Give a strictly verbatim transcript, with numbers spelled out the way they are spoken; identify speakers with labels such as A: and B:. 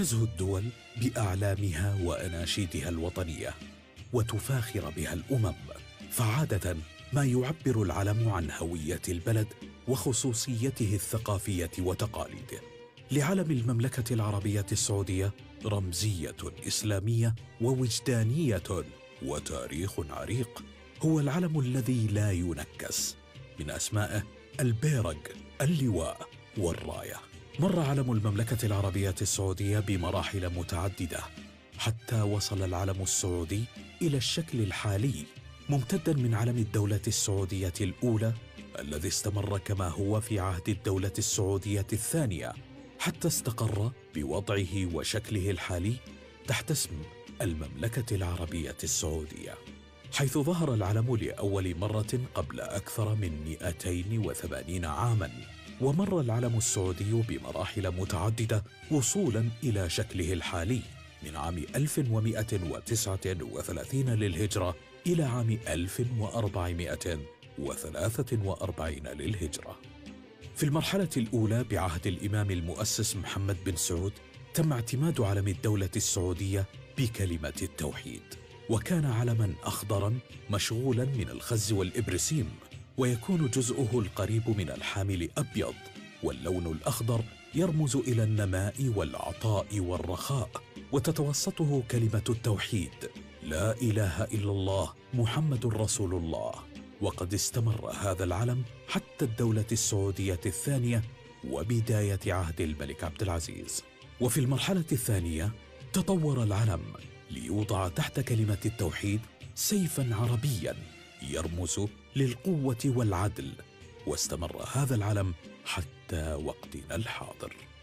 A: تزهو الدول بأعلامها وأناشيدها الوطنية وتفاخر بها الأمم، فعادة ما يعبر العلم عن هوية البلد وخصوصيته الثقافية وتقاليده. لعلم المملكة العربية السعودية رمزية إسلامية ووجدانية وتاريخ عريق، هو العلم الذي لا ينكس. من أسمائه البيرق، اللواء والراية. مر علم المملكة العربية السعودية بمراحل متعددة حتى وصل العلم السعودي إلى الشكل الحالي، ممتداً من علم الدولة السعودية الأولى الذي استمر كما هو في عهد الدولة السعودية الثانية، حتى استقر بوضعه وشكله الحالي تحت اسم المملكة العربية السعودية، حيث ظهر العلم لأول مرة قبل أكثر من مئتين وثمانين عاماً. ومر العلم السعودي بمراحل متعددة وصولاً إلى شكله الحالي من عام ألف ومئة وتسعة وثلاثين للهجرة إلى عام ألف وأربعمئة وثلاثة وأربعين للهجرة. في المرحلة الأولى بعهد الإمام المؤسس محمد بن سعود تم اعتماد علم الدولة السعودية بكلمة التوحيد، وكان علماً أخضراً مشغولاً من الخز والإبرسيم، ويكون جزءه القريب من الحامل أبيض، واللون الأخضر يرمز إلى النماء والعطاء والرخاء، وتتوسطه كلمة التوحيد لا إله إلا الله محمد رسول الله. وقد استمر هذا العلم حتى الدولة السعودية الثانية وبداية عهد الملك عبد العزيز. وفي المرحلة الثانية تطور العلم ليوضع تحت كلمة التوحيد سيفاً عربياً يرمز للقوة والعدل، واستمر هذا العلم حتى وقتنا الحاضر.